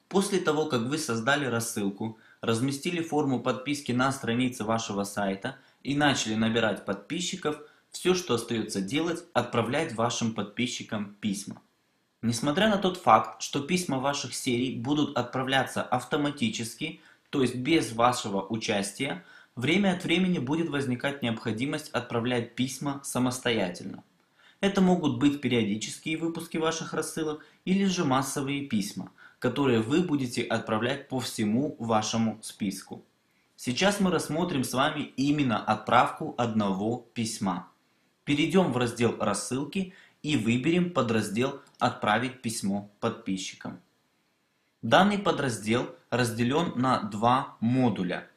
После того, как вы создали рассылку, разместили форму подписки на странице вашего сайта и начали набирать подписчиков, все, что остается делать, отправлять вашим подписчикам письма. Несмотря на тот факт, что письма ваших серий будут отправляться автоматически, то есть без вашего участия, время от времени будет возникать необходимость отправлять письма самостоятельно. Это могут быть периодические выпуски ваших рассылок или же массовые письма, которые вы будете отправлять по всему вашему списку. Сейчас мы рассмотрим с вами именно отправку одного письма. Перейдем в раздел «Рассылки» и выберем подраздел «Отправить письмо подписчикам». Данный подраздел разделен на два модуля.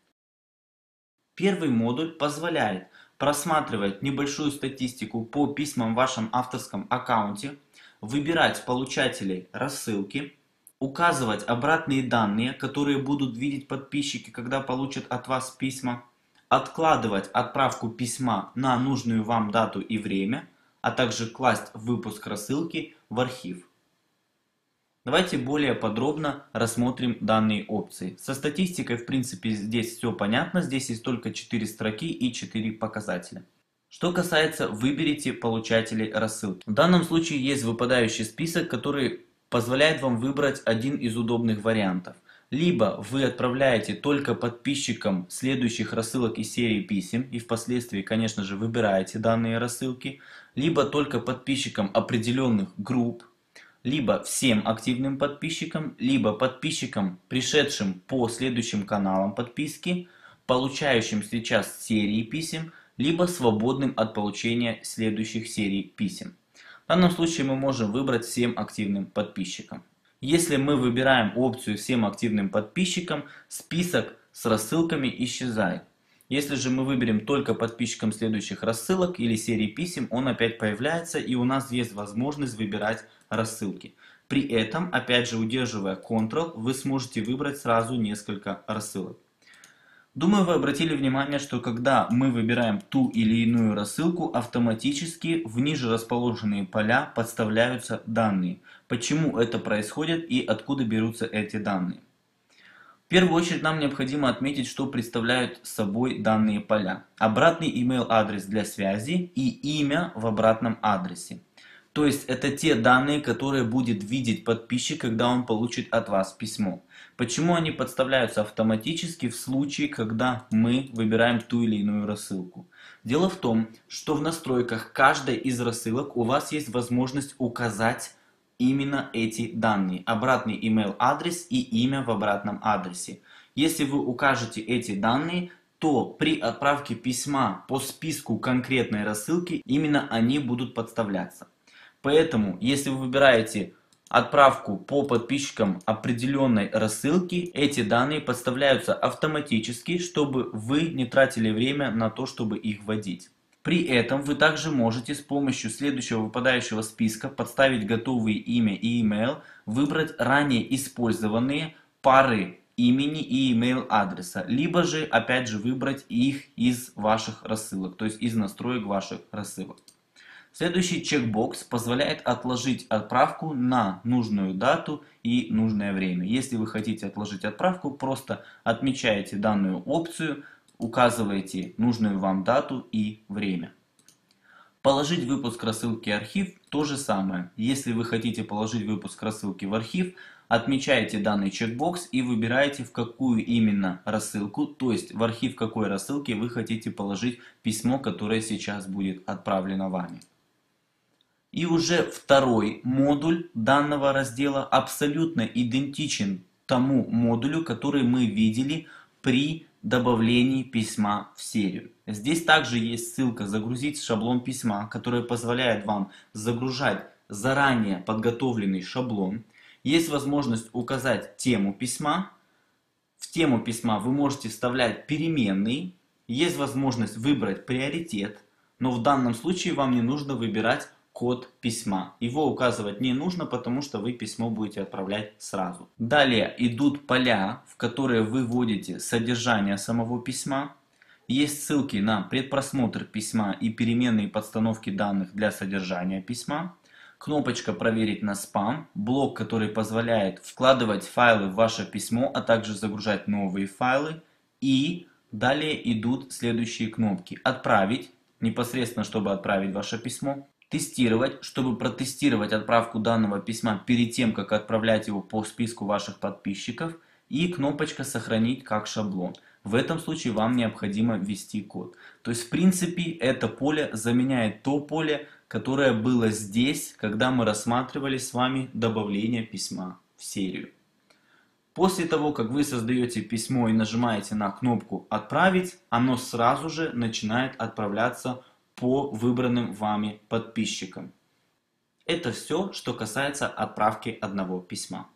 Первый модуль позволяет просматривать небольшую статистику по письмам в вашем авторском аккаунте, выбирать получателей рассылки, указывать обратные данные, которые будут видеть подписчики, когда получат от вас письма, откладывать отправку письма на нужную вам дату и время, а также класть выпуск рассылки в архив. Давайте более подробно рассмотрим данные опции. Со статистикой, в принципе, здесь все понятно. Здесь есть только 4 строки и 4 показателя. Что касается «Выберите получателей рассылки». В данном случае есть выпадающий список, который позволяет вам выбрать один из удобных вариантов. Либо вы отправляете только подписчикам следующих рассылок из серии писем и впоследствии, конечно же, выбираете данные рассылки, либо только подписчикам определенных групп, либо всем активным подписчикам, либо подписчикам, пришедшим по следующим каналам подписки, получающим сейчас серии писем, либо свободным от получения следующих серий писем. В данном случае мы можем выбрать всем активным подписчикам. Если мы выбираем опцию всем активным подписчикам, список с рассылками исчезает. Если же мы выберем только подписчикам следующих рассылок или серии писем, он опять появляется, и у нас есть возможность выбирать рассылки. При этом, опять же, удерживая Ctrl, вы сможете выбрать сразу несколько рассылок. Думаю, вы обратили внимание, что когда мы выбираем ту или иную рассылку, автоматически в ниже расположенные поля подставляются данные. Почему это происходит и откуда берутся эти данные? В первую очередь нам необходимо отметить, что представляют собой данные поля. Обратный email адрес для связи и имя в обратном адресе. То есть это те данные, которые будет видеть подписчик, когда он получит от вас письмо. Почему они подставляются автоматически в случае, когда мы выбираем ту или иную рассылку? Дело в том, что в настройках каждой из рассылок у вас есть возможность указать именно эти данные. Обратный email адрес и имя в обратном адресе. Если вы укажете эти данные, то при отправке письма по списку конкретной рассылки именно они будут подставляться. Поэтому, если вы выбираете отправку по подписчикам определенной рассылки, эти данные подставляются автоматически, чтобы вы не тратили время на то, чтобы их вводить. При этом вы также можете с помощью следующего выпадающего списка подставить готовые имя и email, выбрать ранее использованные пары имени и email адреса, либо же опять же выбрать их из ваших рассылок, то есть из настроек ваших рассылок. Следующий чекбокс позволяет отложить отправку на нужную дату и нужное время. Если вы хотите отложить отправку, просто отмечаете данную опцию, указываете нужную вам дату и время. Положить выпуск рассылки в архив – то же самое. Если вы хотите положить выпуск рассылки в архив, отмечаете данный чекбокс и выбираете, в какую именно рассылку, то есть в архив какой рассылки вы хотите положить письмо, которое сейчас будет отправлено вами. И уже второй модуль данного раздела абсолютно идентичен тому модулю, который мы видели при добавлении письма в серию. Здесь также есть ссылка «Загрузить шаблон письма», которая позволяет вам загружать заранее подготовленный шаблон. Есть возможность указать тему письма. В тему письма вы можете вставлять переменные. Есть возможность выбрать приоритет, но в данном случае вам не нужно выбирать код письма. Его указывать не нужно, потому что вы письмо будете отправлять сразу. Далее идут поля, в которые вы вводите содержание самого письма. Есть ссылки на предпросмотр письма и переменные подстановки данных для содержания письма. кнопочка «Проверить на спам», блок, который позволяет вкладывать файлы в ваше письмо, а также загружать новые файлы. И далее идут следующие кнопки: «Отправить», непосредственно чтобы отправить ваше письмо; «Тестировать», чтобы протестировать отправку данного письма перед тем, как отправлять его по списку ваших подписчиков; и кнопочка «Сохранить как шаблон». В этом случае вам необходимо ввести код. То есть, в принципе, это поле заменяет то поле, которое было здесь, когда мы рассматривали с вами добавление письма в серию. После того, как вы создаете письмо и нажимаете на кнопку «Отправить», оно сразу же начинает отправляться по выбранным вами подписчикам. Это все, что касается отправки одного письма.